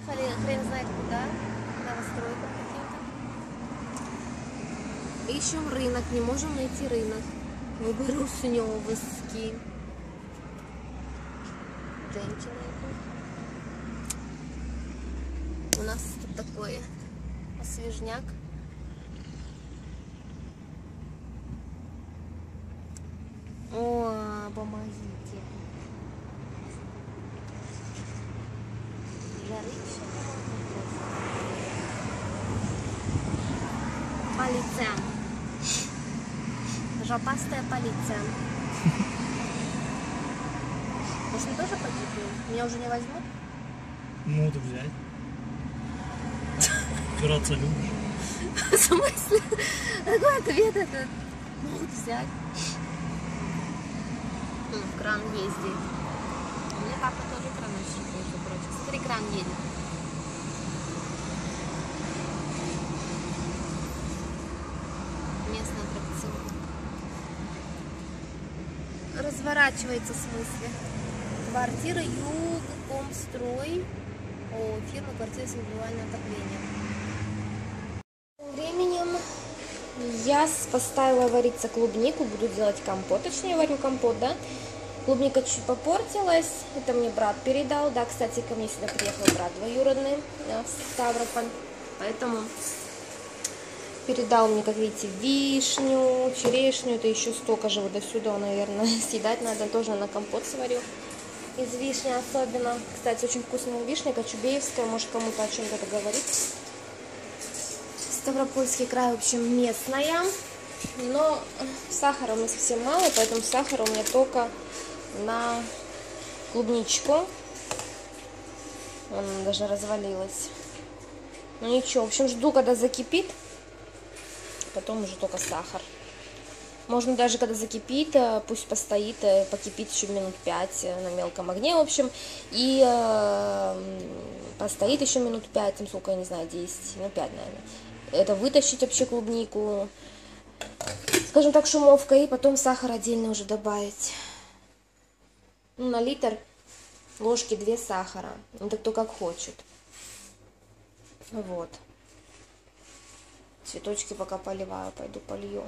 Приехали хрен знает куда, к новостройкам каким-то. Ищем рынок, не можем найти рынок. Выберу Сунёвский. У нас тут такой освежняк. О, помогите. Жарище. Полиция. Жопастая полиция. Может, мы тоже погибнем? Меня уже не возьмут? Могут взять. Драться любишь. В смысле? Какой ответ этот? Могут взять. В кран ездит. У меня папа тоже крановщик, между прочим. Смотри, кран едет. Местный аттракцион. Разворачивается, в смысле. Квартира Югкомстрой. О, фирма квартира с индивидуальным отоплением. Тем временем я поставила вариться клубнику, буду делать компот, точнее варю компот, да. Клубника чуть попортилась, это мне брат передал, да, кстати, ко мне сюда приехал брат двоюродный в Ставрополь, поэтому передал мне, как видите, вишню, черешню, это еще столько же вот до сюда, наверное, съедать надо, тоже на компот сварю. Из вишни особенно. Кстати, очень вкусная вишня, кочубеевская, может кому-то о чем-то это говорит. Ставропольский край, в общем, местная. Но сахара у меня совсем мало, поэтому сахара у меня только на клубничку. Она даже развалилась. Ну ничего, в общем, жду, когда закипит. Потом уже только сахар. Можно даже, когда закипит, пусть постоит, покипит еще минут 5 на мелком огне, в общем, и постоит еще минут 5, там сколько, я не знаю, 10, ну 5, наверное. Это вытащить вообще клубнику, скажем так, шумовкой, и потом сахар отдельно уже добавить. Ну, на литр ложки 2 сахара, это кто как хочет. Вот. Цветочки пока поливаю, пойду полью.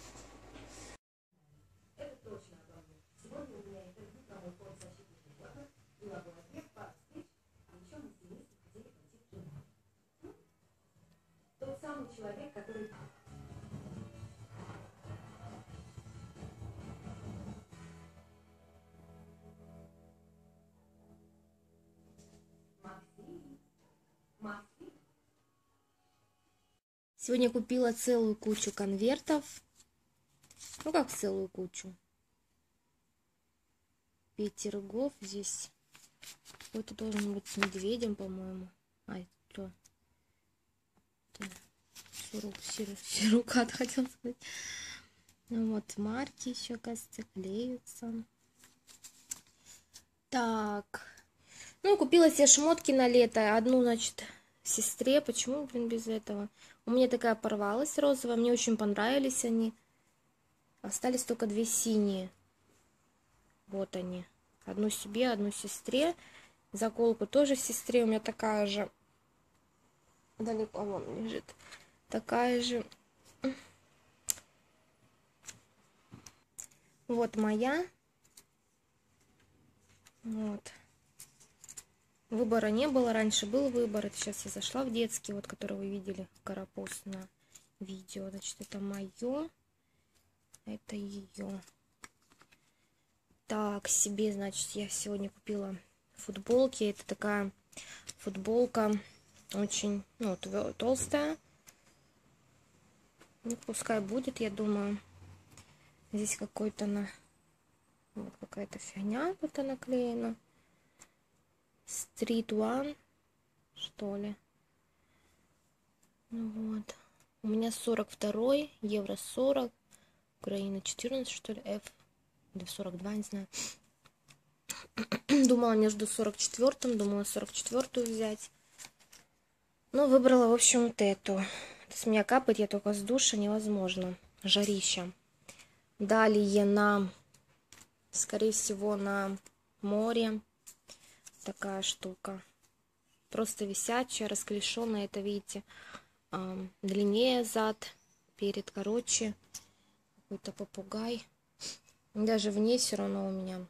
Тот самый человек, который... Сегодня купила целую кучу конвертов. Ну как целую кучу? Петергоф здесь. Какой-то должен быть с медведем, по-моему. Ай, кто? Сирукат, хотел сказать. Ну, вот марки еще, кажется, клеются. Так. Ну, купила себе шмотки на лето. Одну, значит, сестре. Почему, блин, без этого? У меня такая порвалась розовая. Мне очень понравились они. Остались только 2 синие. Вот они. Одну себе, одну сестре. Заколку тоже сестре. У меня такая же. Далеко вон лежит. Такая же. Вот моя. Вот. Выбора не было. Раньше был выбор. Это сейчас я зашла в детский, вот, который вы видели в Карапуз на видео. Значит, это мое. Это ее. Так, себе, значит, я сегодня купила футболки. Это такая футболка очень, ну, толстая. Ну, пускай будет, я думаю. Здесь какой-то вот какая-то фигня тут наклеена. Street One, что ли. Ну вот. У меня 42-й, евро 40, Украина 14, что ли, F. Или 42, не знаю. Думала между 44-м, думала 44-ю взять. Но выбрала, в общем, вот эту. С меня капает, я только с душа, невозможно. Жарища. Далее скорее всего, на море такая штука. просто висячая, расклешенная. Это, видите, длиннее зад, перед короче. Какой-то попугай. Даже в ней все равно у меня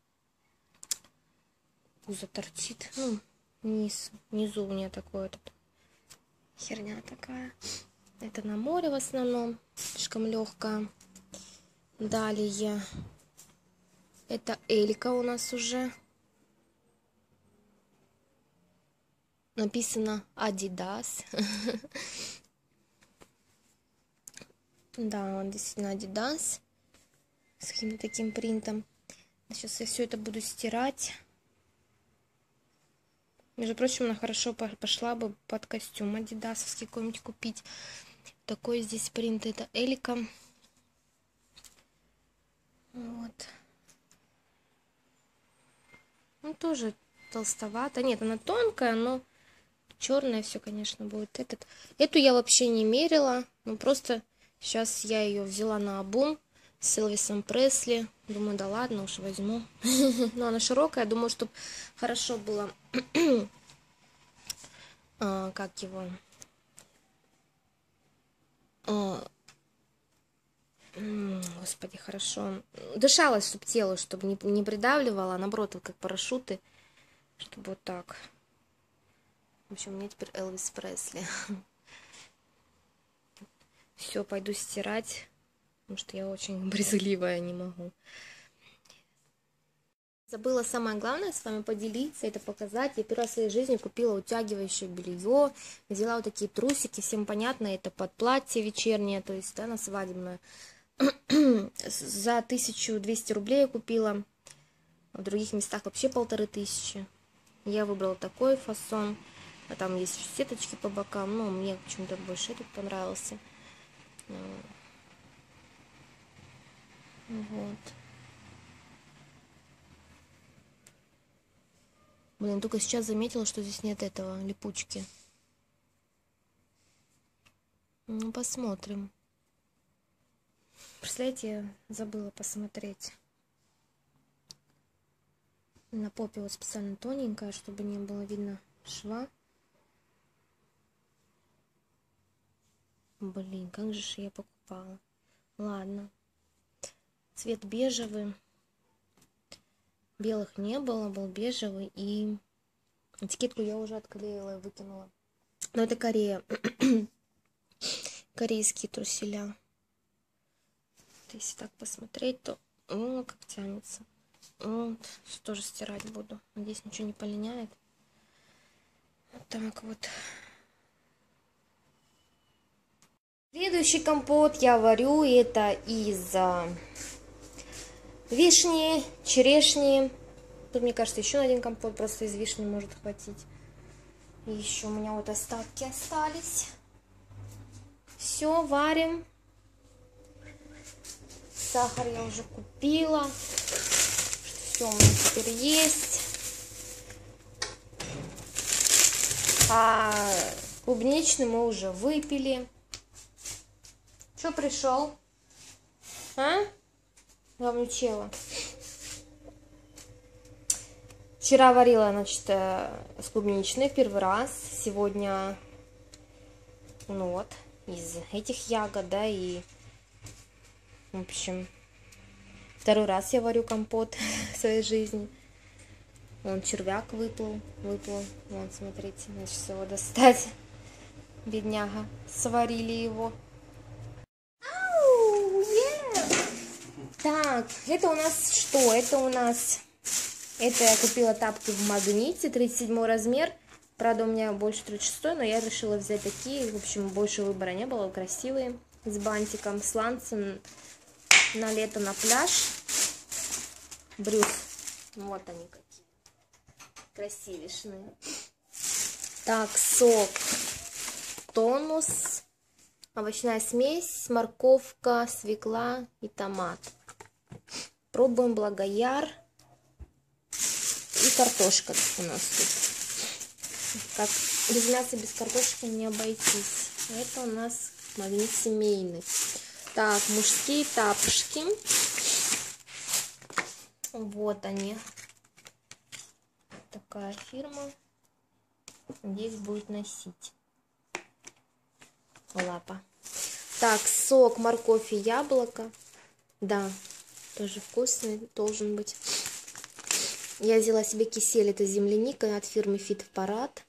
пузо торчит. Ну, внизу у меня такое тут херня такая. Это на море в основном. Слишком легкая. Далее. Это Элька у нас уже. Написано Adidas. Да, он действительно Adidas. С каким-то таким принтом. Сейчас я все это буду стирать. Между прочим, она хорошо пошла бы под костюм адидасовский какой-нибудь купить. Такой здесь принт. Это Элика. Вот. Ну, тоже толстовато. Нет, она тонкая, но черное все, конечно, будет. Эту я вообще не мерила. Ну, просто сейчас я ее взяла на обум с Элвисом Пресли. Думаю, да ладно, уж возьму. Но она широкая. Думаю, чтобы хорошо было... как его... Господи, хорошо. Дышалось, чтобы тело, чтобы не придавливало, а наоборот, вот как парашюты. Чтобы вот так. В общем, у меня теперь Элвис Пресли. Все, пойду стирать, потому что я очень брезгливая, не могу. Забыла самое главное с вами поделиться, это показать. Я первый раз в своей жизни купила утягивающее белье, взяла вот такие трусики, всем понятно, это под платье вечернее, то есть, да, на свадебное. За 1200 рублей я купила, в других местах вообще 1500. Я выбрала такой фасон, а там есть сеточки по бокам, но мне почему-то больше этот понравился. Вот. Блин, только сейчас заметила, что здесь нет этого, липучки. Ну, посмотрим. Представляете, я забыла посмотреть. На попе вот специально тоненькая, чтобы не было видно шва. Блин, как же я покупала. Ладно. Цвет бежевый. Белых не было, был бежевый. И этикетку я уже отклеила и выкинула. Но это Корея. Корейские труселя. Если так посмотреть, то о, как тянется. Вот, тоже стирать буду. Надеюсь, ничего не полиняет. Вот так вот. Следующий компот я варю. Это из вишни, черешни. Тут, мне кажется, еще один компот просто из вишни может хватить. И еще у меня вот остатки остались. Все, варим. Сахар я уже купила. Все у меня теперь есть. А клубничный мы уже выпили. Что пришел? А? Говнючела. Вчера варила, значит, с клубничной первый раз. Сегодня, ну вот, из этих ягод, да, и, в общем, второй раз я варю компот в своей жизни. Вон червяк выплыл. Вон, смотрите, надо сейчас его достать. Бедняга, сварили его. Так, это у нас что? Это я купила тапки в Магните, 37 размер. Правда, у меня больше 36, но я решила взять такие. В общем, больше выбора не было, красивые. С бантиком, сланцем на лето на пляж. Брюс. Вот они какие. Красивейшие. Так, сок. Тонус. Овощная смесь, морковка, свекла и томат. Пробуем Благояр. И картошка у нас тут. Как без мяса, без картошки не обойтись. Это у нас Магнит семейный. Так, мужские тапочки. Вот они. Такая фирма. Надеюсь, будет носить. Лапа. Так, сок, морковь и яблоко. Да, тоже вкусный должен быть. Я взяла себе кисель, это земляника от фирмы Fit Парад.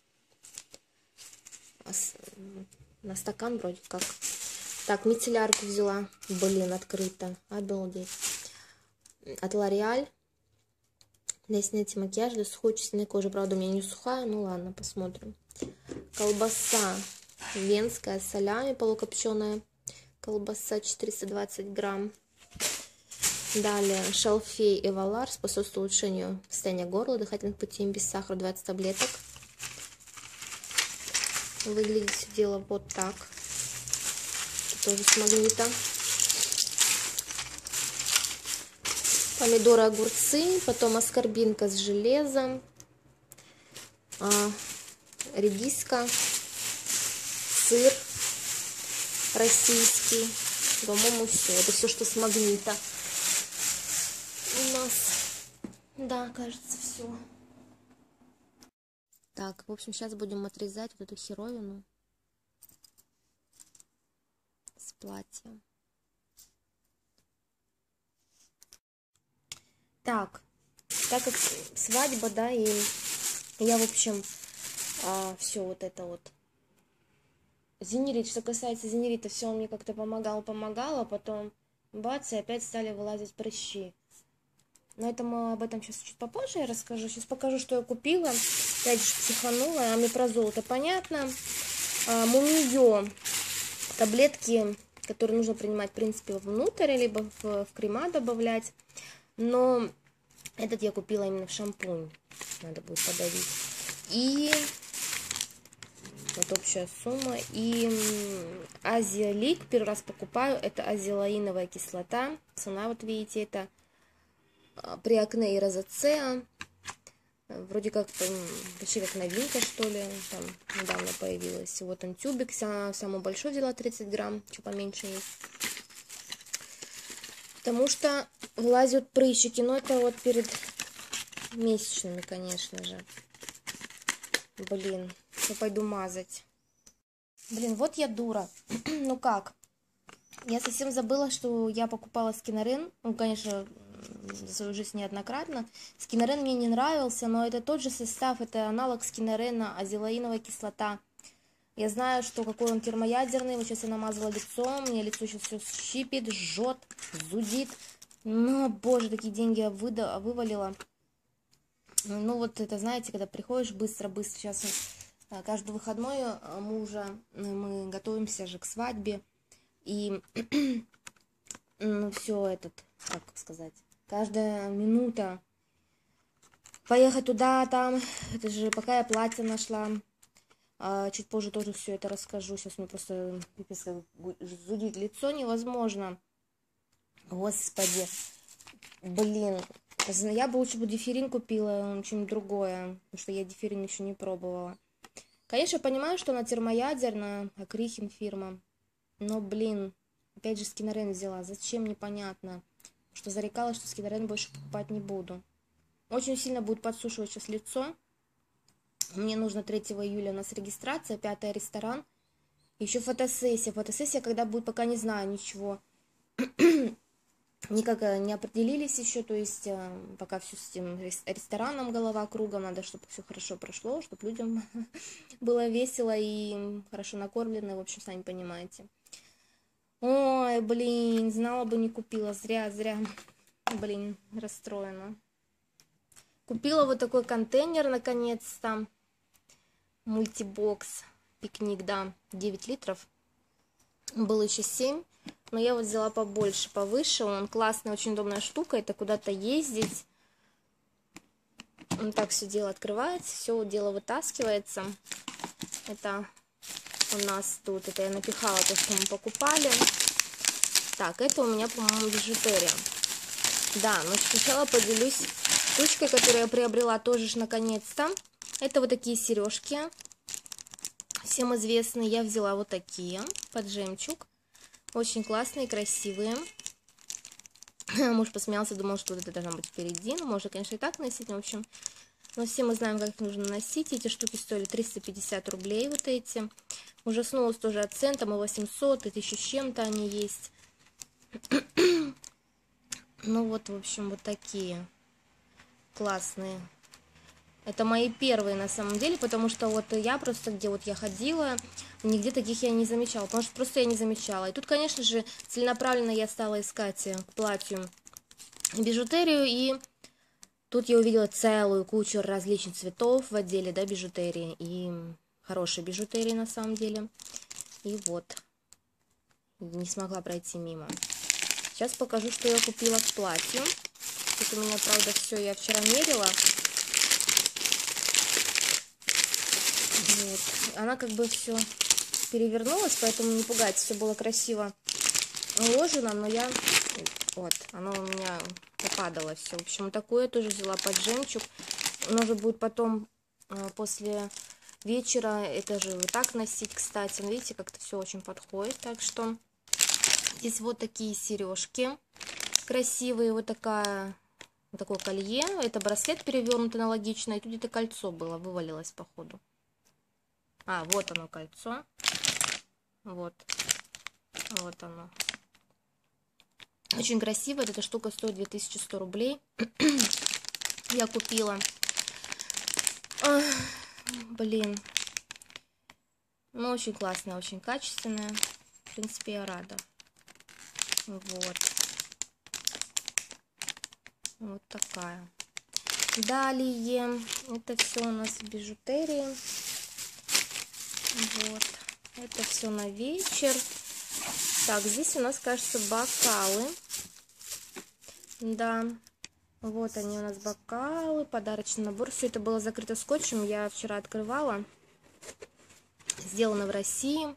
На стакан вроде как. Так, мицеллярку взяла. Блин, открыто. Обалдеть. От L'Oreal. Для снятия макияжа, для сухой чувствительной кожи. Правда, у меня не сухая, ну ладно, посмотрим. Колбаса венская, солями полукопченая. Колбаса 420 грамм. Далее шалфей Эвалар способствует улучшению состояния горла, дыхательных путей, без сахара, 20 таблеток. Выглядит все дело вот так. Тоже с магнитом. Помидоры, огурцы, потом аскорбинка с железом, редиска, сыр российский. По-моему, все. Это все, что с магнита. У нас, да, кажется, все. Так, в общем, сейчас будем отрезать вот эту херовину с платья. Так, так как свадьба, да, и я, в общем, все вот это вот. Зенерит, что касается зенерита, все он мне как-то помогал, а потом бац, и опять стали вылазить прыщи. Но это мы об этом сейчас чуть попозже я расскажу. Сейчас покажу, что я купила. Опять же психанула. Омепразол, это понятно. Мумиё. Таблетки, которые нужно принимать, в принципе, внутрь, либо в крема добавлять. Но этот я купила именно в шампунь. Надо будет подавить. И вот общая сумма. И Азиалик. Первый раз покупаю. Это азелаиновая кислота. Цена, вот видите, это при акне и розацеа. Вроде как почти как новинка, что ли. Там недавно появилась. Вот он тюбик. Самый большой взяла 30 грамм. Что поменьше есть. Потому что вылазят прыщики. Но это вот перед месячными, конечно же. Блин. Я пойду мазать. Блин, вот я дура. Ну как? Я совсем забыла, что я покупала Скинорен. Ну, конечно, за свою жизнь неоднократно. Скинорен мне не нравился, но это тот же состав. Это аналог Скинорена, азелаиновая кислота. Я знаю, что какой он термоядерный. Вот сейчас я намазала лицо. Мне лицо сейчас все щипит, жжет, зудит. Ну, боже, такие деньги я вывалила. Ну, вот это, знаете, когда приходишь быстро-быстро. Сейчас каждый выходной мужа мы готовимся же к свадьбе. И ну, все этот, как сказать, каждая минута поехать туда, там, это же пока я платье нашла, чуть позже тоже все это расскажу. Сейчас мне просто зудит лицо невозможно. Господи, блин, я бы лучше бы диферин купила, чем другое, потому что я диферин еще не пробовала. Конечно, я понимаю, что она термоядерная, Акрихин фирма. Но, блин, опять же Скинорен взяла. Зачем, непонятно. Что зарекалась, что Скинорен больше покупать не буду. Очень сильно будет подсушивать сейчас лицо. Мне нужно 3 июля у нас регистрация, 5-й ресторан. Еще фотосессия. Фотосессия, когда будет, пока не знаю ничего. Никак не определились еще. То есть, пока все с этим рестораном голова кругом. Надо, чтобы все хорошо прошло, чтобы людям было весело и хорошо накормлено. В общем, сами понимаете. Ой, блин, знала бы, не купила. Зря. Блин, расстроена. Купила вот такой контейнер, наконец-то. Мультибокс. Пикник, да. 9 литров. Было еще 7. Но я вот взяла побольше, повыше. Он классная, очень удобная штука. Это куда-то ездить. Вот так все дело открывается. Все дело вытаскивается. Это у нас тут, это я напихала то, что мы покупали. Так, это у меня, по-моему, бижутерия. Да, но сначала поделюсь штучкой, которую я приобрела тоже ж наконец-то. Это вот такие сережки. Всем известные. Я взяла вот такие под жемчуг. Очень классные, красивые. Муж посмеялся, думал, что вот это должно быть впереди. Ну, можно, конечно, и так носить, но, в общем, Но все мы знаем, как их нужно носить. Эти штуки стоили 350 рублей, вот эти. Ужаснулась тоже от цен, там и 800, и 1000 с чем-то они есть. Ну вот, в общем, вот такие классные. Это мои первые на самом деле, потому что вот я просто, где вот я ходила, нигде таких я не замечала, потому что просто я не замечала. И тут, конечно же, целенаправленно я стала искать к платью бижутерию, и тут я увидела целую кучу различных цветов в отделе, да, бижутерии, и хорошей бижутерии на самом деле. И вот, не смогла пройти мимо. Сейчас покажу, что я купила к платью. Тут у меня, правда, все я вчера мерила. Вот. Она как бы все перевернулась, поэтому не пугайтесь, все было красиво уложено, но я... Вот, оно у меня попадало все. В общем, такое тоже взяла под жемчуг. Оно же будет потом, после вечера, это же вот так носить, кстати. Видите, как-то все очень подходит. Так что здесь вот такие сережки красивые, вот такое колье. Это браслет перевернутый аналогично, и тут где-то кольцо было, вывалилось походу. А, вот оно кольцо. Вот. Вот оно. Очень красиво. Эта штука стоит 2100 рублей. Я купила. Ах, блин. Ну, очень классная, очень качественная. В принципе, я рада. Вот. Вот такая. Далее. Это все у нас в бижутерии. Вот. Это все на вечер. Так, здесь у нас, кажется, бокалы. Да. Вот они у нас бокалы, подарочный набор. Все это было закрыто скотчем. Я вчера открывала. Сделано в России.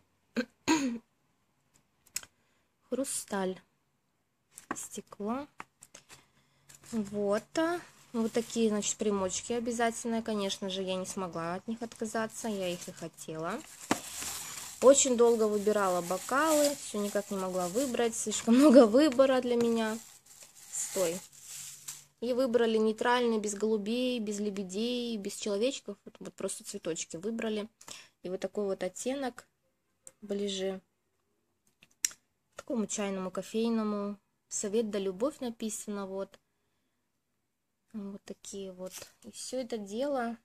Хрусталь. Стекло. Вот. Вот такие, значит, примочки обязательно. Конечно же, я не смогла от них отказаться. Я их и хотела. Очень долго выбирала бокалы. Все никак не могла выбрать. Слишком много выбора для меня. Стой. И выбрали нейтральный, без голубей, без лебедей, без человечков. Вот просто цветочки выбрали. И вот такой вот оттенок ближе к такому чайному, кофейному. Совет да любовь написано. Вот. Вот такие вот. И все это дело,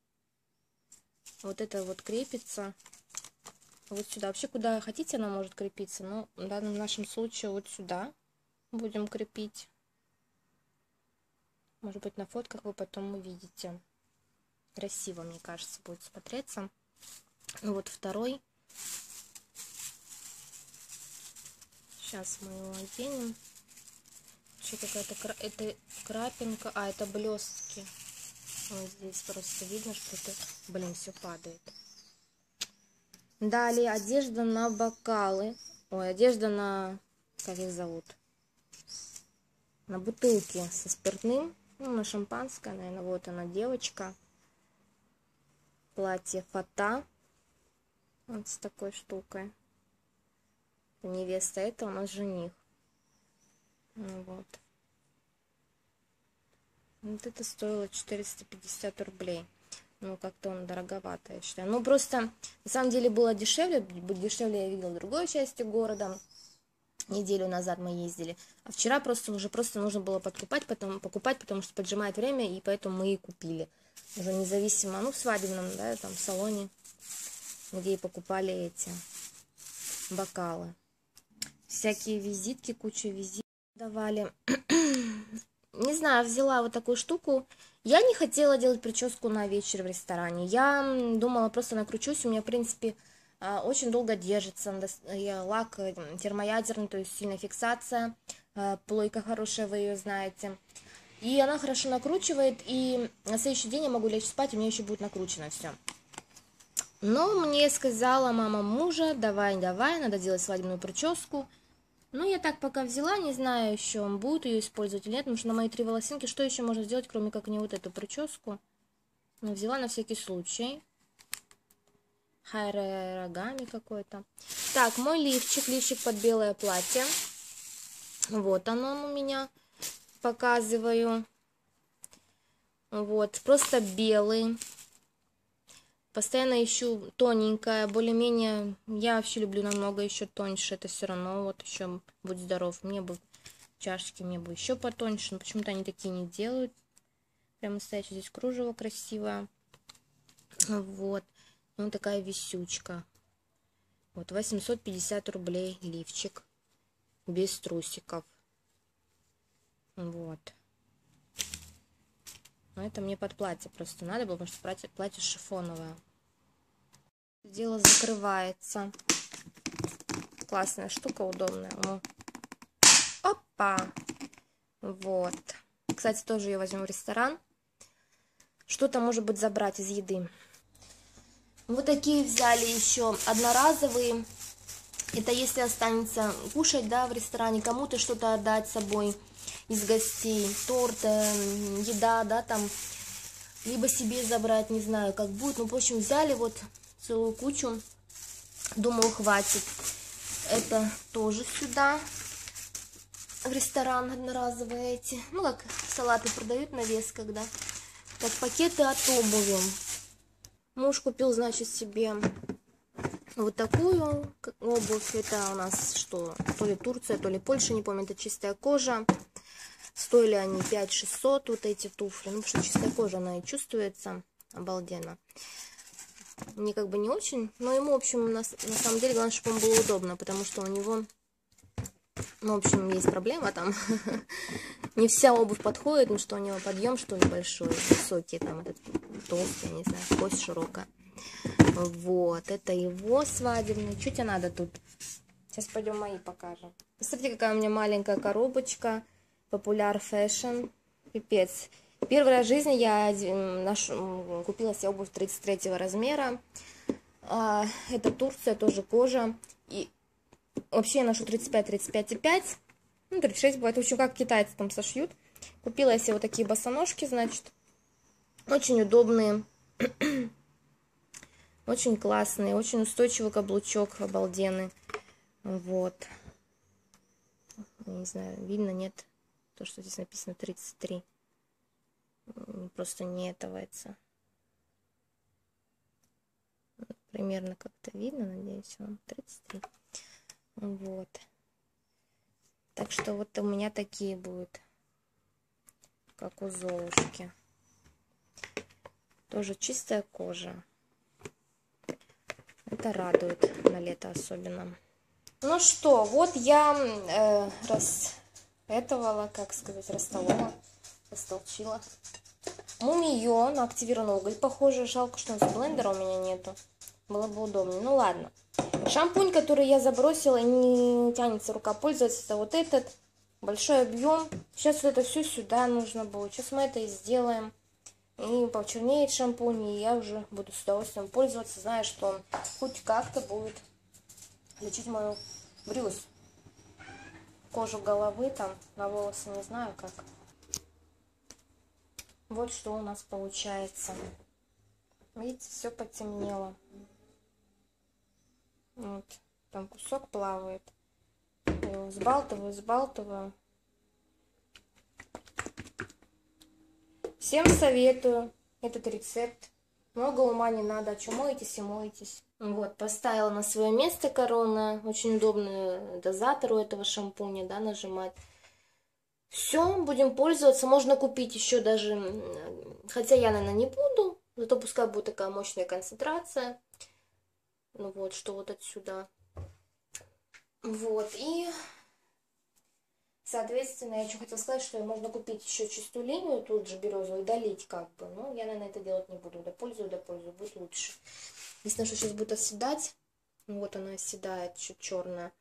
вот это вот крепится вот сюда. Вообще, куда хотите, она может крепиться. Но в данном нашем случае вот сюда будем крепить. Может быть, на фотках вы потом увидите. Красиво, мне кажется, будет смотреться. Вот второй. Сейчас мы его оденем. Еще какая-то это крапинка. А, это блестки. Вот здесь просто видно, что это... Блин, все падает. Далее одежда на бокалы. Ой, одежда на... Как их зовут? На бутылки со спиртным. Ну, на шампанское, наверное. Вот она, девочка. Платье фата. Вот с такой штукой. Невеста, это у нас жених. Вот. Вот это стоило 450 рублей. Ну, как-то он дороговато, я считаю. Ну, просто, на самом деле, было дешевле. Дешевле я видела в другой части города. Неделю назад мы ездили. А вчера просто нужно было покупать, потому что поджимает время, и поэтому мы и купили. Уже независимо, ну, в свадебном, да, там, салоне, где и покупали эти бокалы. Всякие визитки, кучу визиток давали. Не знаю, взяла вот такую штуку. Я не хотела делать прическу на вечер в ресторане. Я думала, просто накручусь. У меня, в принципе, очень долго держится. Лак термоядерный, то есть сильная фиксация. Плойка хорошая, вы ее знаете. И она хорошо накручивает. И на следующий день я могу лечь спать, у меня еще будет накручено все. Но мне сказала мама мужа: давай, надо делать свадебную прическу. Ну, я так пока взяла, не знаю еще, он будет ее использовать или нет, потому что на мои 3 волосинки что еще можно сделать, кроме как не вот эту прическу. Но взяла на всякий случай. Хайрогами какой-то. Так, мой лифчик под белое платье. Вот он у меня, показываю. Вот, просто белый. Постоянно ищу тоненькое, более-менее. Я вообще люблю намного еще тоньше. Это все равно, вот еще, будь здоров. Мне бы чашечки, мне бы еще потоньше. Но почему-то они такие не делают. Прямо настоящее. Здесь кружево красивое. Вот. Ну, такая висючка. Вот, 850 рублей лифчик. Без трусиков. Вот. Но это мне под платье просто надо было, потому что платье шифоновое. Дело закрывается. Классная штука, удобная. О. Опа! Вот. Кстати, тоже ее возьму в ресторан. Что-то, может быть, забрать из еды. Вот такие взяли еще одноразовые. Это если останется кушать, да, в ресторане, кому-то что-то отдать с собой из гостей. Торт, еда, да, там. Либо себе забрать, не знаю, как будет. Ну, в общем, взяли вот целую кучу. Думаю, хватит. Это тоже сюда. В ресторан одноразовые эти. Ну, как салаты продают на вес, когда. Так, пакеты от обуви. Муж купил, значит, себе вот такую обувь. Это у нас что? То ли Турция, то ли Польша, не помню. Это чистая кожа. Стоили они 5600, вот эти туфли. Ну, потому что чистая кожа, она и чувствуется обалденно. Мне как бы не очень, но ему, в общем, на самом деле, главное, чтобы он было удобно, потому что у него, ну, в общем, есть проблема там. Не вся обувь подходит, ну, что у него подъем, что ли, большой, высокий, там, этот толстый, я не знаю, кость широкая. Вот, это его свадебный. Чуть тебе надо тут? Сейчас пойдем мои покажем. Посмотрите, какая у меня маленькая коробочка. Popular Fashion. Пипец. Первый раз в жизни я купила себе обувь 33 размера. Это Турция, тоже кожа. И вообще я ношу 35, 35,5. Ну, 36 бывает. В общем, как китайцы там сошьют. Купила я себе вот такие босоножки, значит. Очень удобные. Очень классные. Очень устойчивый каблучок. Обалденный. Вот. Не знаю, видно, нет. То, что здесь написано 33. Просто не этовается. Примерно как-то видно, надеюсь, вам 33. Вот. Так что вот у меня такие будут, как у Золушки. Тоже чистая кожа. Это радует на лето особенно. Ну что, вот я как сказать, растолола, растолчила. Мумиё на активированный уголь. Похоже, жалко, что блендера у меня нету. Было бы удобнее. Ну ладно. Шампунь, который я забросила, не тянется рука пользоваться. Это вот этот. Большой объем. Сейчас вот это все сюда нужно будет. Сейчас мы это и сделаем. И почернеет шампунь. И я уже буду с удовольствием пользоваться. Зная, что он хоть как-то будет лечить мою брюс. Кожу головы там, на волосы не знаю как. Вот что у нас получается. Видите, все потемнело. Вот, там кусок плавает. Я его взбалтываю. Всем советую этот рецепт. Много ума не надо. Что моетесь и моетесь. Вот, поставила на свое место корона. Очень удобный дозатор у этого шампуня, да, нажимать. Все, будем пользоваться. Можно купить еще даже, хотя я, наверное, не буду. Зато пускай будет такая мощная концентрация. Ну вот, что вот отсюда. Вот, и, соответственно, я еще хотела сказать, что можно купить еще чистую линию, тут же березовую, и долить как бы. Но я, наверное, это делать не буду. Допользую, будет лучше. Единственное, что сейчас будет оседать. Вот она оседает, чуть черная.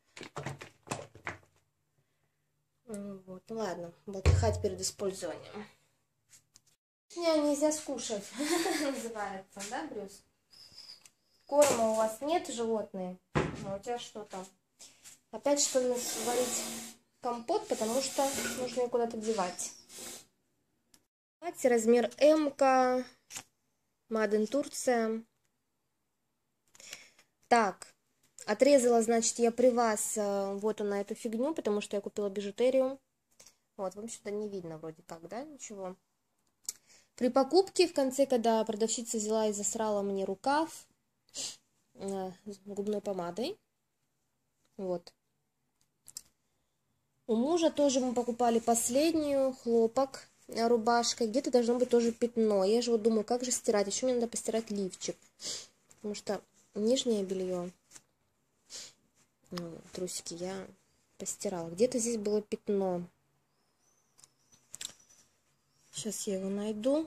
Вот, ну ладно, болтыхать перед использованием. Нельзя скушать, называется, да, Брюс? Корма у вас нет, животные? Ну, у тебя что там? Опять что ли варить компот, потому что нужно ее куда-то девать. Размер М-ка, Made in Турция. Так, отрезала, значит, я при вас вот она эту фигню, потому что я купила бижутерию. Вот, вам сюда не видно вроде как, да, ничего. При покупке в конце, когда продавщица взяла и засрала мне рукав губной помадой. Вот. У мужа тоже мы покупали последнюю, хлопок, рубашка. Где-то должно быть тоже пятно. Я же вот думаю, как же стирать. Еще мне надо постирать лифчик. Потому что нижнее белье, трусики я постирала. Где-то здесь было пятно. Сейчас я его найду.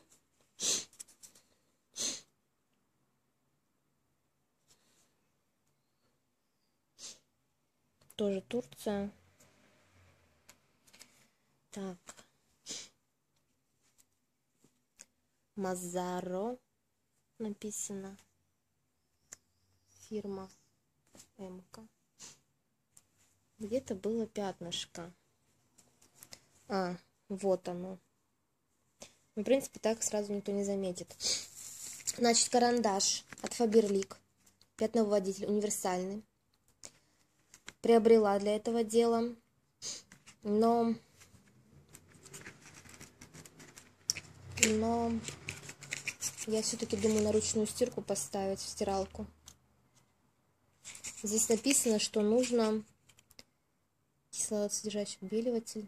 Тоже Турция. Так. Мазаро написано. Фирма М-ка. Где-то было пятнышко. Вот оно. В принципе, так сразу никто не заметит. Значит, карандаш от Faberlic. Пятновыводитель универсальный. Приобрела для этого дела. Но я все-таки думаю на ручную стирку поставить в стиралку. Здесь написано, что нужно кислородсодержащий отбеливатель.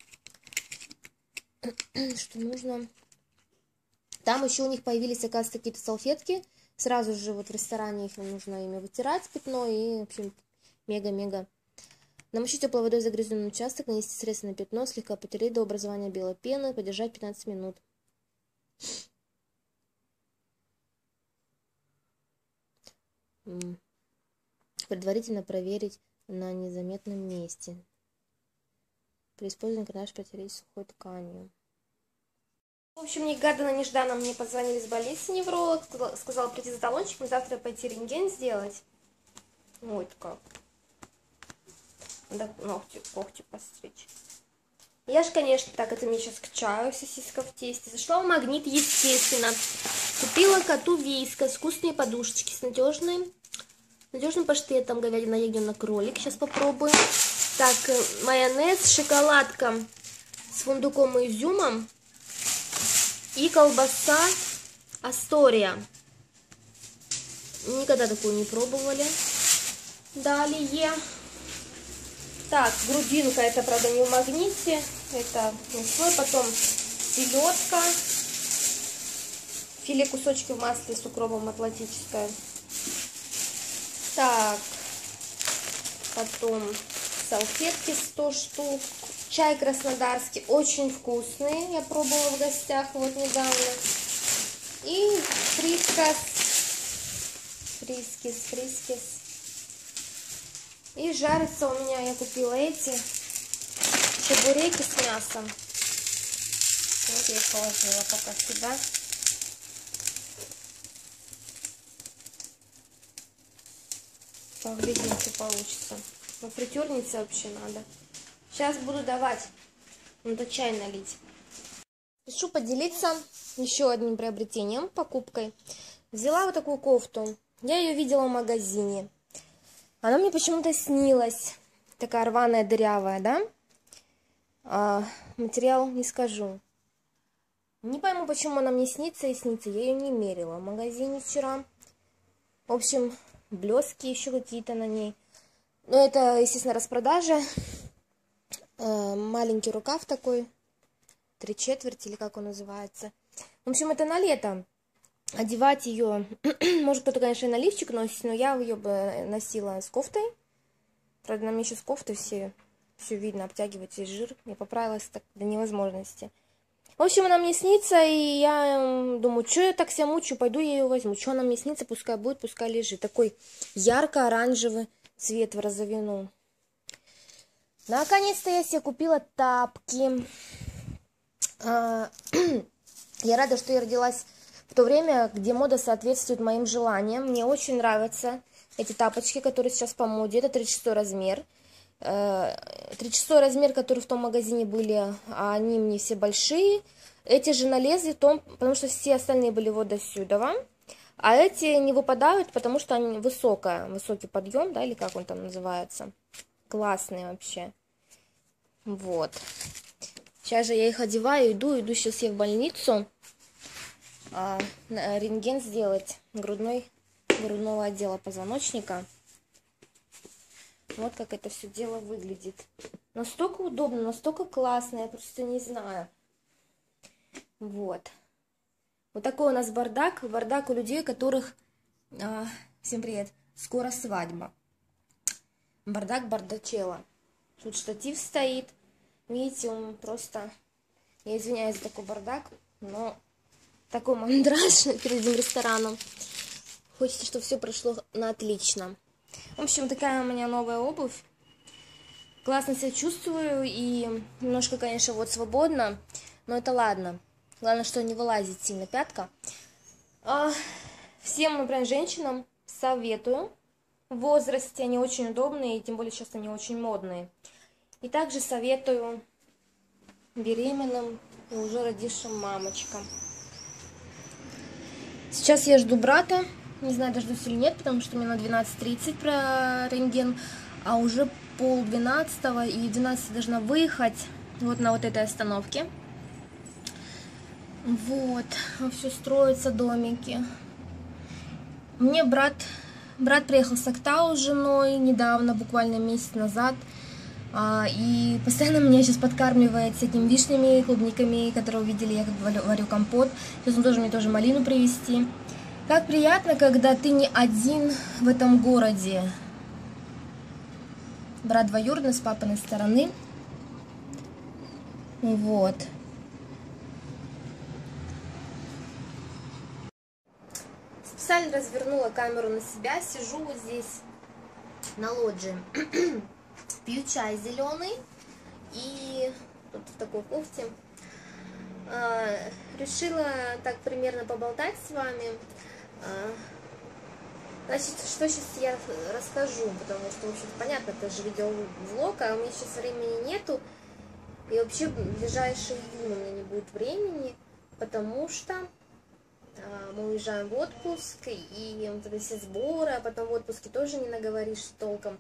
Что нужно... Там еще у них появились, оказывается, какие-то салфетки. Сразу же вот в ресторане их нужно ими вытирать пятно. И, в общем, мега-мега. Намочить теплой водой загрязненный участок, нанести средство на пятно, слегка потереть до образования белой пены, подержать 15 минут. Предварительно проверить на незаметном месте. При использовании карандаш протереть сухой тканью. В общем, негаданно-нежданно мне позвонили с больницы невролог, сказал прийти за талончиком, завтра пойти рентген сделать. Вот как. Надо когти постричь. Я же, конечно, так, это мне сейчас к чаю, сосиска в тесте. Зашла в Магнит, естественно. Купила коту Вискас, вкусные подушечки с надежным паштетом, говядина, ягненок, кролик. Сейчас попробуем. Так, майонез, шоколадка с фундуком и изюмом. И колбаса Астория. Никогда такую не пробовали. Далее. Так, грудинка, это, правда, не в Магните. Это мясной. Потом селедка. Филе кусочки в масле с укропом атлантическое. Так. Потом салфетки 100 штук. Чай краснодарский, очень вкусный. Я пробовала в гостях вот недавно. И фрискис. И жарится у меня, я купила эти чебуреки с мясом. Вот я их положила пока сюда. Поглядим, что получится. Но фритюрница вообще надо. Сейчас буду давать. Надо чай налить. Хочу поделиться еще одним приобретением, покупкой. Взяла вот такую кофту. Я ее видела в магазине. Она мне почему-то снилась. Такая рваная, дырявая, да? Материал не скажу. Не пойму, почему она мне снится и снится. Я ее не мерила в магазине вчера. В общем, блески еще какие-то на ней. Но это, естественно, распродажа. Маленький рукав такой. 3/4 или как он называется. В общем, это на лето. Одевать ее, может кто-то, конечно, и на лифчик носит, но я ее бы носила с кофтой. Правда, на мне еще с кофтой все видно, обтягивать весь жир. Я поправилась так до невозможности. В общем, она мне снится, и я думаю, что я так себя мучаю, пойду я ее возьму. Что она мне снится, пускай будет, пускай лежит. Такой ярко-оранжевый цвет в розовину. Наконец-то я себе купила тапки. Я рада, что я родилась в то время, где мода соответствует моим желаниям. Мне очень нравятся эти тапочки, которые сейчас по моде. Это 36 размер. 36 размер, которые в том магазине были, они мне все большие. Эти же налезли, потому что все остальные были вот до сюда. А эти не выпадают, потому что они высокий подъем, да, или как он там называется. Классные вообще. Вот. Сейчас же я их одеваю, иду сейчас я в больницу. рентген сделать грудного отдела позвоночника. Вот как это все дело выглядит. Настолько удобно, настолько классно, я просто не знаю. Вот. Вот такой у нас бардак. Бардак у людей, у которых... всем привет. Скоро свадьба. Бардак бардачела. Тут штатив стоит. Видите, он просто... Я извиняюсь за такой бардак, но такой мандраж перед этим рестораном. Хочется, чтобы все прошло на отлично. В общем, такая у меня новая обувь. Классно себя чувствую и немножко, конечно, вот свободно, но это ладно. Главное, что не вылазит сильно пятка. Всем, например, женщинам советую. В возрасте они очень удобные, и тем более сейчас они очень модные. И также советую беременным и уже родившим мамочкам. Сейчас я жду брата. Не знаю, дождусь или нет, потому что мне на 12:30 про рентген, а уже 11:30, и 12 должна выехать вот на вот этой остановке. Вот, все строятся домики. Мне брат приехал с Актау с женой недавно, буквально месяц назад, и постоянно меня сейчас подкармливает всякими вишнями, клубниками, которые увидели, я как варю компот. Сейчас он должен мне тоже малину привезти. Как приятно, когда ты не один в этом городе. Брат двоюродный с папиной стороны. Вот. Специально развернула камеру на себя. Сижу вот здесь на лоджии. Пью чай зеленый. И тут в такой кофте. Решила так примерно поболтать с вами. Значит, что сейчас я расскажу, потому что, в общем, понятно, это же видеовлог, а у меня сейчас времени нету, и вообще в ближайшие июнь у меня не будет времени, потому что мы уезжаем в отпуск, и вот это все сборы, а потом в отпуске тоже не наговоришь толком.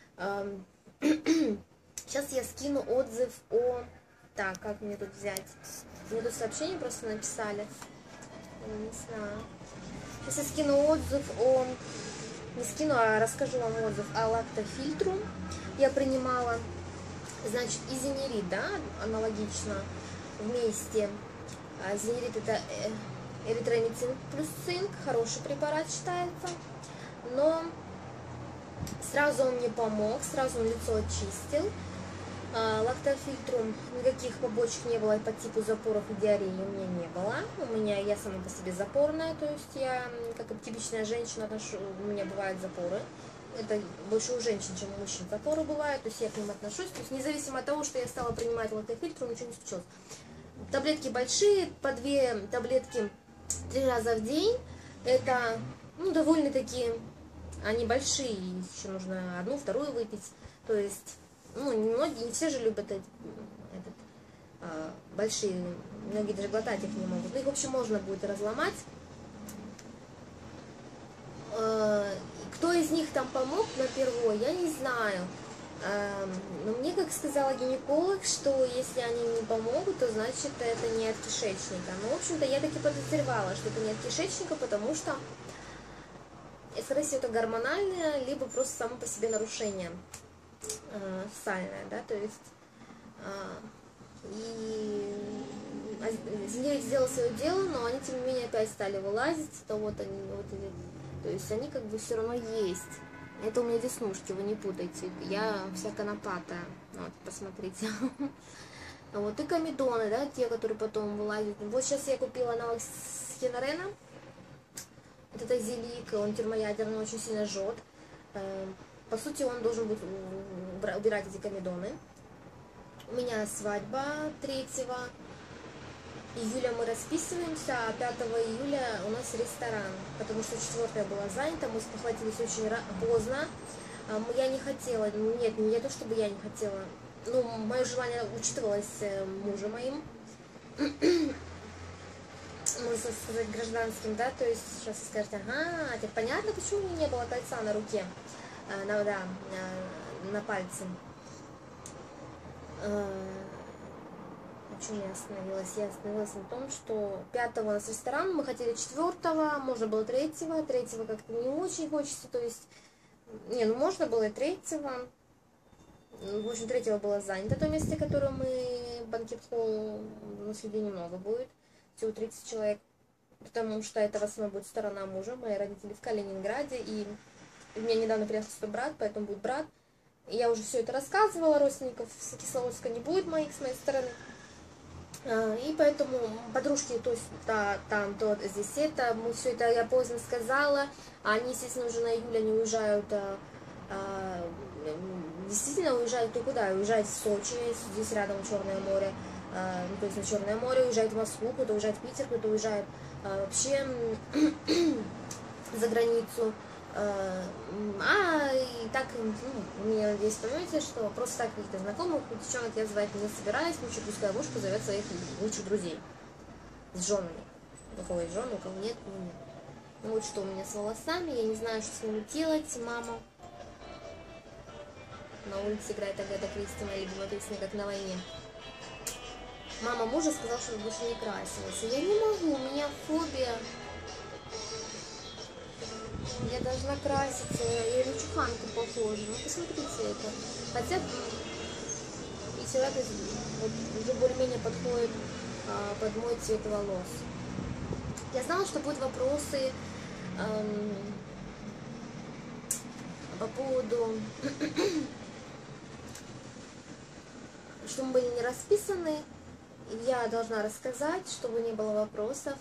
Сейчас я скину отзыв о... Так, как мне тут взять? Мне тут сообщение просто написали, не знаю. Сейчас я скину отзыв о... Не скину, а расскажу вам отзыв о лактофильтру. Я принимала, значит, изенерит, да, аналогично, вместе. Изенерит это эритромицин плюс цинк, хороший препарат считается. Но сразу он мне помог, сразу он лицо очистил. Лактофильтрум никаких побочек не было по типу запоров и диареи у меня не было. Я сама по себе запорная, то есть я, как типичная женщина, у меня бывают запоры. Это больше у женщин, чем у мужчин запоры бывают, то есть я к ним отношусь. То есть независимо от того, что я стала принимать лактофильтрум, ничего не случилось. Таблетки большие, по 2 таблетки 3 раза в день. Это, довольно такие, они большие, еще нужно 1, 2 выпить. То есть... многие, не все же любят большие, многие даже глотать их не могут. Их, в общем, можно будет разломать. Кто из них там помог напервой, я не знаю. Но мне, как сказала гинеколог, что если они не помогут, то значит это не от кишечника. В общем-то, я таки подозревала, что это не от кишечника, потому что, скорее всего, это гормональное, либо просто само по себе нарушение. Сальная, да, то есть изенерит сделал свое дело, но они, тем не менее, опять стали вылазить, то есть они как бы все равно есть. Это у меня веснушки, вы не путайте, я вся конопатая, вот, посмотрите. Вот, и комедоны, да, те, которые потом вылазят. Вот сейчас я купила аналог Хенорена, вот это зелик, он термоядерный, очень сильно жжет. По сути, он должен будет убирать эти комедоны. У меня свадьба 3 июля, мы расписываемся, а 5 июля у нас ресторан, потому что 4 была занята, мы спохватились очень поздно. Я не хотела, нет, не то чтобы я не хотела, мое желание учитывалось мужем моим, можно сказать, гражданским, да, то есть сейчас вы скажете, ага, теперь понятно, почему у меня не было кольца на руке. На пальце. В чем я остановилась? Я остановилась на том, что 5-го у нас ресторан, мы хотели 4-го, можно было 3-го, 3-го как-то не очень хочется, то есть, не, ну можно было и 3-го, в общем, 3-го было занято то место, которое мы, банкет-холл, у нас людей немного будет, всего 30 человек, потому что это в основном будет сторона мужа, мои родители в Калининграде, и у меня недавно приехал сюда брат, поэтому будет брат. И я уже все это рассказывала, родственников с Кисловодска не будет моих с моей стороны. И поэтому подружки, то есть там, то здесь это, мы все это я поздно сказала. Они, естественно, уже на июль они уезжают, действительно уезжают куда? Уезжают в Сочи, здесь рядом Черное море, ну, то есть на Черное море, уезжают в Москву, кто-то уезжает в Питер, кто-то уезжает вообще за границу. И так, ну, у меня здесь, понимаете, что просто так каких-то знакомых девчонок я звать не собираюсь, лучше пускай муж позовет своих лучших друзей с женами. У кого есть жены, у кого нет, ну нет. Ну вот что у меня с волосами, я не знаю, что с ними делать, мама. На улице играет Агата Кристи, моя любимая песня, как на войне. Мама мужа сказала, что больше не красилась. Я не могу, у меня фобия. Я должна краситься, я на чуханку похожа. Ну, посмотрите это. Хотя и человек вот, уже более-менее подходит под мой цвет волос. Я знала, что будут вопросы по поводу, что мы были не расписаны. Я должна рассказать, чтобы не было вопросов.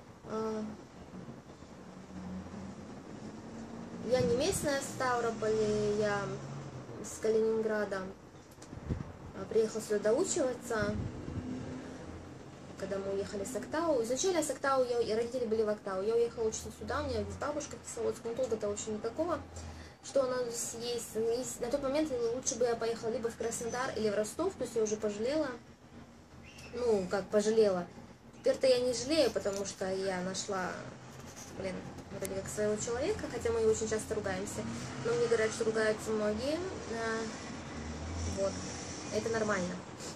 Я не местная в Ставрополе, я с Калининграда. Приехала сюда доучиваться, когда мы уехали с Актау. Изначально с Актау, родители были в Актау. Я уехала учиться сюда, у меня здесь бабушка в Кисловодске, но толка-то очень никакого. Что у нас здесь есть? На тот момент лучше бы я поехала либо в Краснодар или в Ростов, то есть я уже пожалела. Ну, как пожалела. Теперь-то я не жалею, потому что я нашла, вроде как своего человека, хотя мы очень часто ругаемся. Но мне говорят, что ругаются многие. Вот. Это нормально.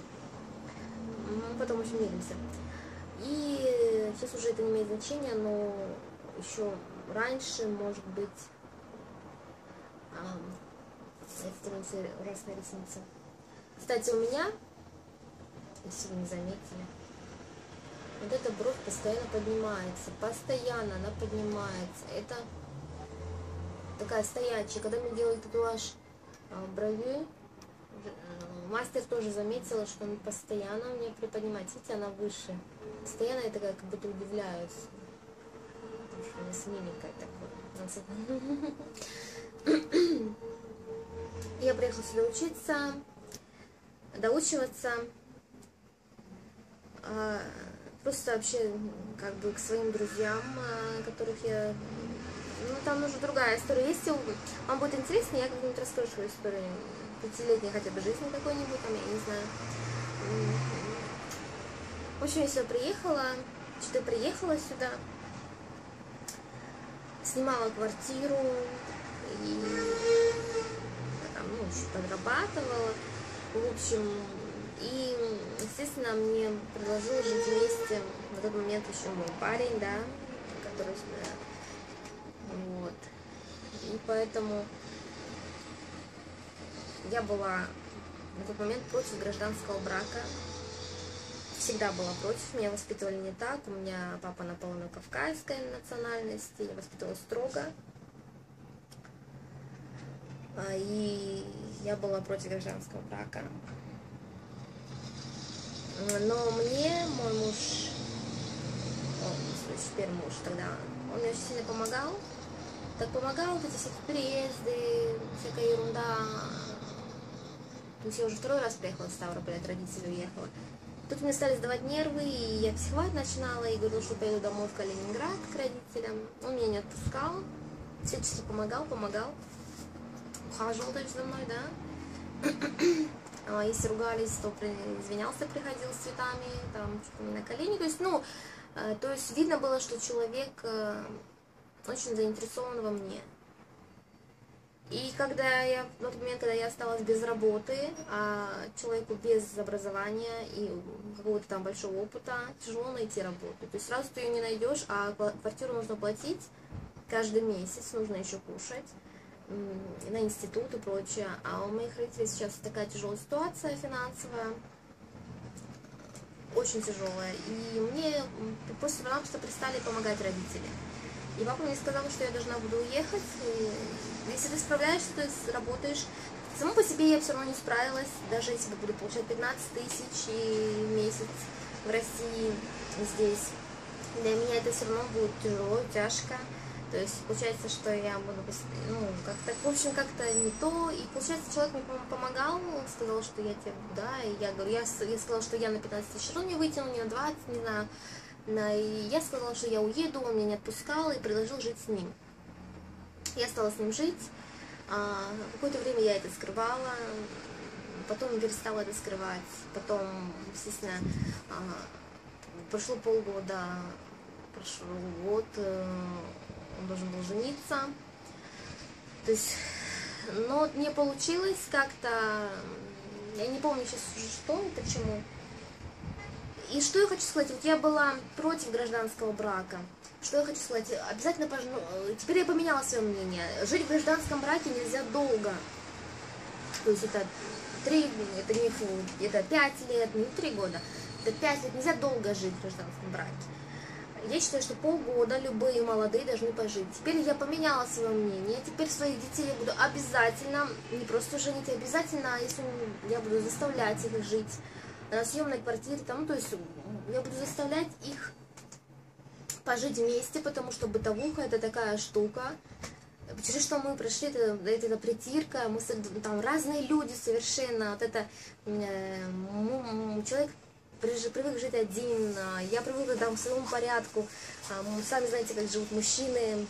Мы потом очень миримся. И сейчас уже это не имеет значения, но еще раньше, может быть, это становится ужасная ресница. Кстати, у меня, если вы не заметили, вот эта бровь постоянно поднимается, она поднимается. Это такая стоячая. Когда мне делают татуаж брови, мастер тоже заметила, что он постоянно мне приподнимается. Видите, она выше. Постоянно я такая, как будто удивляюсь. Потому что у меня с мимикой такой. Я приехала сюда учиться, доучиваться. Просто вообще, как бы, к своим друзьям, которых я... Ну, там уже другая история. Если вам будет интересно, я как-нибудь расскажу свою историю. 5-летней хотя бы жизни какой-нибудь, там, я не знаю. В общем, я сюда приехала, что-то приехала сюда, снимала квартиру, и там, ну, чуть подрабатывала. В общем... И, естественно, мне предложил жить вместе на тот момент еще мой парень, да, который... Вот. И поэтому я была на тот момент против гражданского брака. Всегда была против. Меня воспитывали не так. У меня папа наполовину кавказской национальности. Я воспитывала строго. И я была против гражданского брака. Но мне мой муж, теперь муж тогда, он мне очень сильно помогал. Так помогал, вот эти всякие переезды, всякая ерунда. То есть я уже 2-й раз приехала в Ставрополь, от родителей уехала. Тут мне стали сдавать нервы, и я психовать начинала, и говорила, что поеду домой в Калининград к родителям. Он меня не отпускал, всячески помогал. Ухаживал, то есть за мной, да. Если ругались, то извинялся, приходил с цветами, там, чуть ли не на колени. То есть видно было, что человек очень заинтересован во мне. И когда я, в тот момент, когда я осталась без работы, человеку без образования и какого-то там большого опыта, тяжело найти работу. То есть сразу ты ее не найдешь, а квартиру нужно платить каждый месяц, нужно еще кушать, на институт и прочее. А у моих родителей сейчас такая тяжелая ситуация финансовая, очень тяжелая. И мне просто перестали помогать родители. И папа мне сказал, что я должна буду уехать. И если ты справляешься, то есть работаешь. Само по себе я все равно не справилась. Даже если буду получать 15 тысяч в месяц в России, здесь. Для меня это все равно будет тяжело, тяжко. То есть получается, что я буду, ну, как-то, в общем, как-то не то. И получается, человек мне помогал, он сказал, что я тебе, да, и я говорю, я сказала, что я на 15 тысяч равно не вытяну, не на 20, не на... И я сказала, что я уеду, он меня не отпускал и предложил жить с ним. Я стала с ним жить. Какое-то время я это скрывала, потом перестала это скрывать. Потом, естественно, прошло полгода, прошел год, он должен был жениться. То есть, но не получилось как-то, я не помню сейчас уже что и почему. И что я хочу сказать, вот я была против гражданского брака. Что я хочу сказать, обязательно, теперь я поменяла свое мнение. Жить в гражданском браке нельзя долго. То есть это 5 лет, не 3 года. Это 5 лет, нельзя долго жить в гражданском браке. Я считаю, что полгода любые молодые должны пожить. Теперь я поменяла свое мнение. Теперь своих детей я буду обязательно, не просто женить, а обязательно, если я буду заставлять их жить на съемной квартире, там, то есть я буду заставлять их пожить вместе, потому что бытовуха это такая штука. Через что мы прошли, это притирка, мы там разные люди совершенно, вот это человек привык жить один, я привыкла там к своему порядку, сами знаете, как живут мужчины,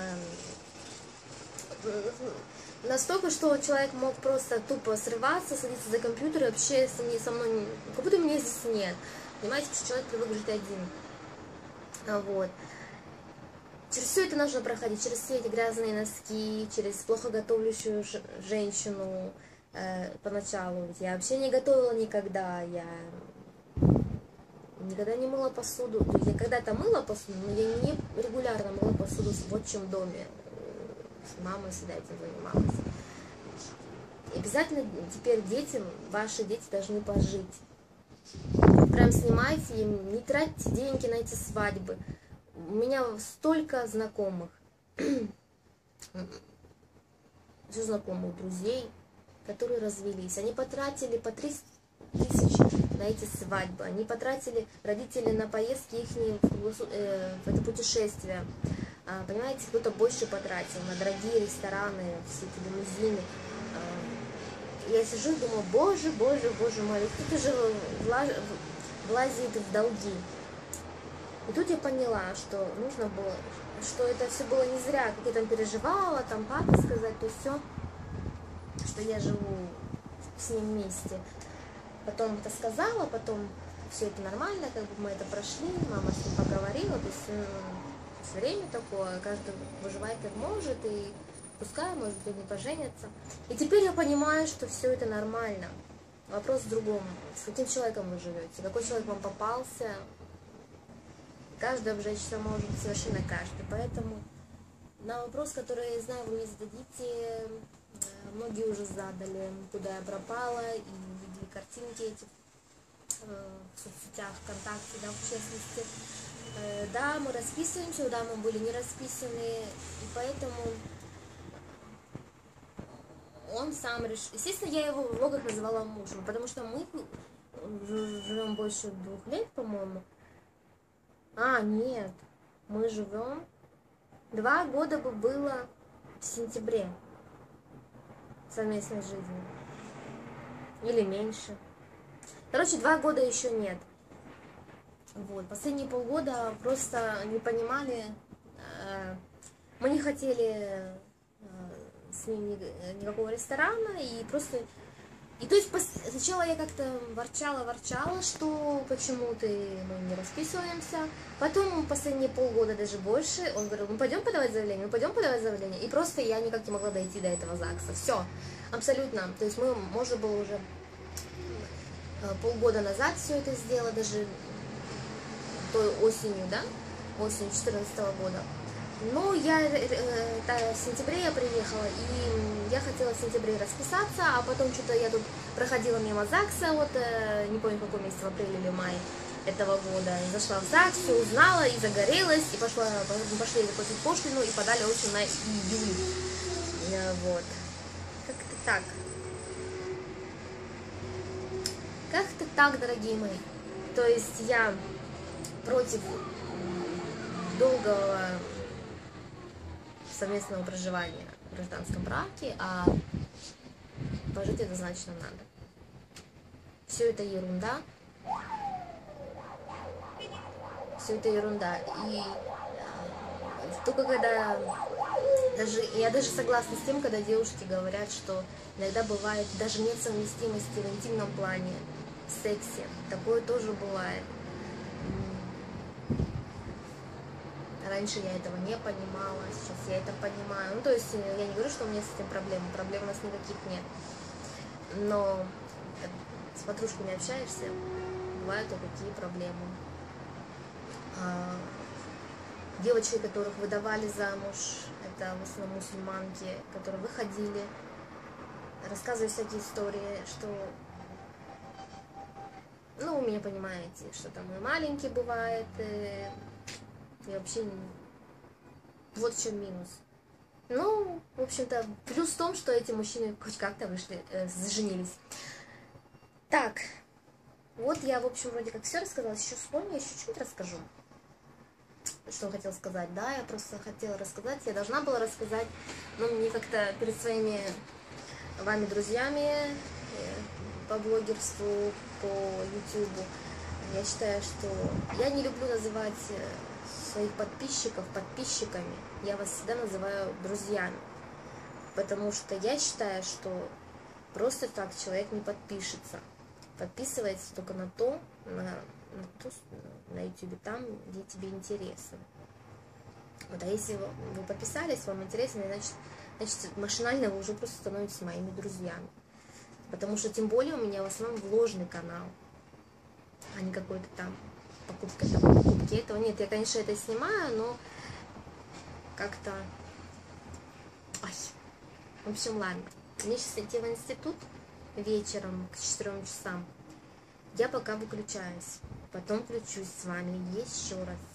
настолько, что человек мог просто тупо срываться, садиться за компьютер и вообще со мной, как будто меня здесь нет, понимаете, что человек привык жить один, вот. Через все это нужно проходить, через все эти грязные носки, через плохо готовящую женщину поначалу. Я вообще не готовила никогда, я никогда не мыла посуду. Я когда-то мыла посуду, но я не регулярно мыла посуду в отчим доме. С мамой всегда этим занималась. И обязательно теперь детям, ваши дети должны пожить. Прям снимайте им, не тратьте деньги на эти свадьбы. У меня столько знакомых, все знакомых друзей, которые развелись. Они потратили по 30 тысяч на эти свадьбы. Они потратили, родители, на поездки их в это путешествие. Понимаете, кто-то больше потратил на дорогие рестораны, все эти лимузины. Я сижу и думаю, боже, боже, боже мой, кто-то же влазит в долги. И тут я поняла, что нужно было, что это все было не зря, как я там переживала, там папе сказать, то все, что я живу с ним вместе. Потом это сказала, потом все это нормально, как бы мы это прошли, мама с ним поговорила, то есть все время такое, каждый выживает как может, и пускай, может быть, не поженятся. И теперь я понимаю, что все это нормально. Вопрос в другом, с каким человеком вы живете, какой человек вам попался. Каждый обжечься может, совершенно каждый. Поэтому на вопрос, который, я знаю, вы мне зададите, многие уже задали, куда я пропала, и видели картинки эти в соцсетях, ВКонтакте, да, в частности. Да, мы расписываемся, да, мы были не расписаны, и поэтому он сам решил. Естественно, я его в влогах называла мужем, потому что мы живем больше 2 лет, по-моему. Нет, мы живем 2 года бы было в сентябре совместной жизни. Или меньше. Короче, 2 года еще нет. Вот, последние полгода просто не понимали, мы не хотели с ним никакого ресторана, и просто И то есть сначала я как-то ворчала, что почему-то мы не расписываемся. Потом последние полгода, даже больше, он говорил, ну пойдем подавать заявление. И просто я никак не могла дойти до этого ЗАГСа. Все, абсолютно. То есть можно было уже полгода назад все это сделать, даже той осенью, да? Осенью 2014 года. Но я в сентябре я приехала, и я хотела в сентябре расписаться, а потом что-то я тут проходила мимо ЗАГСа, вот не помню в каком месяце, в апреле или мае этого года, зашла в ЗАГС, все узнала и загорелась, и пошли заплатить пошлину и подали очень на июль. Вот. Как-то так. Как-то так, дорогие мои. То есть я против долгого совместного проживания в гражданском браке, а пожить однозначно надо. Все это ерунда. Все это ерунда. И только когда... Я даже согласна с тем, когда девушки говорят, что иногда бывает даже нет совместимости в интимном плане, в сексе. Такое тоже бывает. Раньше я этого не понимала, сейчас я это понимаю. Ну, то есть я не говорю, что у меня с этим проблем у нас никаких нет. Но с подружками общаешься, бывают вот такие проблемы. Девочки, которых выдавали замуж, это в основном мусульманки, которые выходили, рассказывают всякие истории, что, ну, вы меня понимаете, что там и маленький бывает, и вообще, вот в чем минус. Ну, в общем-то, плюс в том, что эти мужчины хоть как-то вышли, заженились. Так, вот я, в общем, вроде как все рассказала, еще вспомню, еще что-нибудь расскажу. Что хотела сказать, да, я просто хотела рассказать, я должна была рассказать, но мне как-то перед своими вами друзьями по блогерству, по ютубу, я считаю, что я не люблю называть своих подписчиков подписчиками, я вас всегда называю друзьями, потому что я считаю, что просто так человек не подпишется, подписывается только на то, на ютубе, там, где тебе интересно. Вот, а если вы подписались, вам интересно, значит машинально вы уже просто становитесь моими друзьями. Потому что тем более у меня в основном вложенный канал, а не какой-то там покупки этого. Нет, я, конечно, это снимаю, но как-то... Ой. В общем, ладно. Мне сейчас идти в институт вечером к 4 часам. Я пока выключаюсь. Потом включусь с вами еще раз.